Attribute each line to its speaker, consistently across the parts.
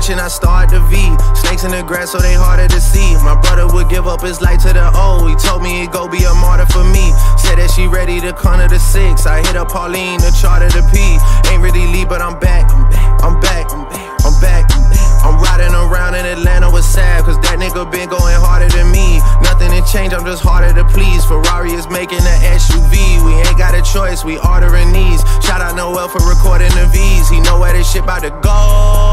Speaker 1: watching, I start to V. Snakes in the grass, so they harder to see. My brother would give up his life to the O. He told me he'd go be a martyr for me. Said that she ready to corner the 6. I hit up Pauline, the chart of the P. Ain't really leave, but I'm back. I'm back. I'm riding around in Atlanta with Sav, cause that nigga been going harder than me. Nothing to change, I'm just harder to please. Ferrari is making an SUV. We ain't got a choice, we ordering these. Shout out Noel for recording the V's. He know where this shit about to go,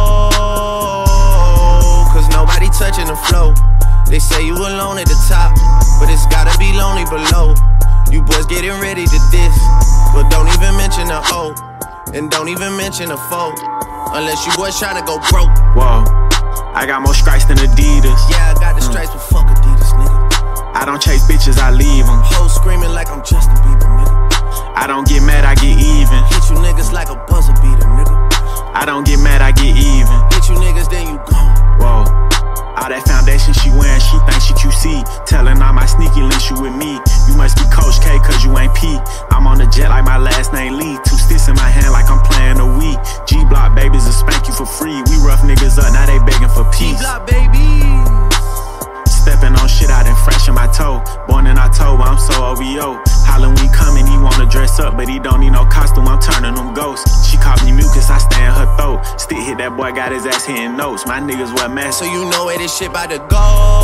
Speaker 1: cause nobody touching the flow. They say you alone at the top, but it's gotta be lonely below. You boys getting ready to diss, but don't even mention the O, and don't even mention the foe, unless you boys tryna go broke.
Speaker 2: Whoa, I got more stripes than Adidas.
Speaker 1: Yeah, I got the stripes, but fuck Adidas, nigga.
Speaker 2: I don't chase bitches, I leave them.
Speaker 1: Hoes screaming like I'm Justin Bieber, nigga.
Speaker 2: I don't get mad, I get even.
Speaker 1: Hit you niggas like a buzzer beater, nigga.
Speaker 2: I don't get mad, I get even.
Speaker 1: Hit you niggas, then you gone.
Speaker 2: Whoa, all that foundation she wearing, she thinks she QC. Telling all my sneaky links you with me. You must be Coach K, cause you ain't P. I'm on the jet like my last name Lee. 2 sticks in my hand like I'm playing a Wii. G-Block babies will spank you for free. We rough niggas up, now they begging for peace.
Speaker 1: G-Block babies.
Speaker 2: Stepping on shit out and fresh in my toe. Born in October, I'm so OVO. Halloween coming, he wanna dress up, but he don't need no costume, I'm turning them ghosts. She called me mucus, I stay in her throat. Stick hit that boy, got his ass hitting notes. My niggas wear masks,
Speaker 1: so you know where this shit about to go,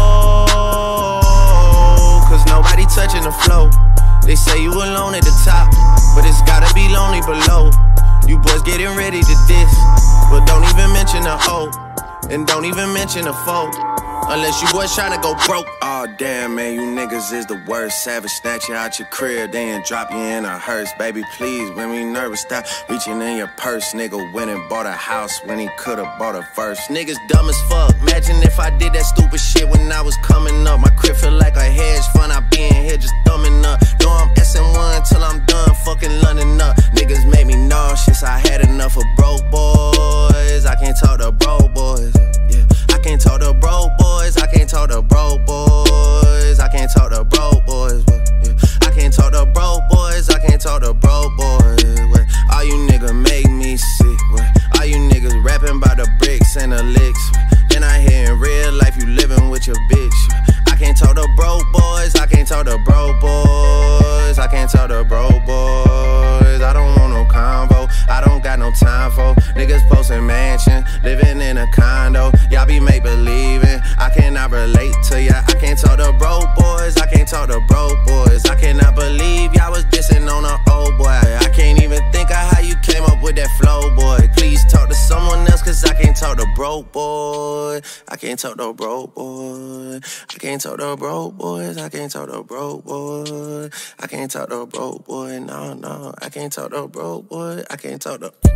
Speaker 1: cause nobody touching the flow. They say you alone at the top, but it's gotta be lonely below. You boys getting ready to diss, but don't even mention the O, and don't even mention the foe, unless you boys tryna go broke. Aw, damn, man, you niggas is the worst. Savage snatch you out your crib, then drop you in a hearse. Baby, please, when we nervous, stop reaching in your purse. Nigga went and bought a house when he could've bought a verse. Niggas dumb as fuck. Imagine if I did that stupid shit when I was coming up. My crib feel like a hedge fund. I be in here just thumbing up. Know I'm SM1 till I'm done fucking London up. Niggas make me nauseous. I had enough of broke boys. I can't talk to broke boys. Yeah, I can't talk to broke boys. I can't talk to broke boys. I can't talk to broke boys. Yeah, I can't talk to broke boys. I can't talk to broke boys. All you niggas make me sick. All you niggas rapping about the bricks and the licks. Then I hear in real life you living with your bitch. I can't talk to broke boys. I can't talk to broke boys. I can't talk to broke boys. I don't want no convo. I don't got no time for niggas posting mansion, living in a condo. Y'all be make believing. I cannot relate to ya. I can't talk to broke boys. I can't talk to broke boys. I cannot believe y'all was dissing on an old boy. I can't even think of how you came up with that flow, boy. Please talk to someone else, cause I can't talk to broke boy. I can't talk to broke boy. I can't talk to broke boys. I can't talk to broke boy. I can't talk to broke boy. No, I can't talk to broke boy. I can't talk to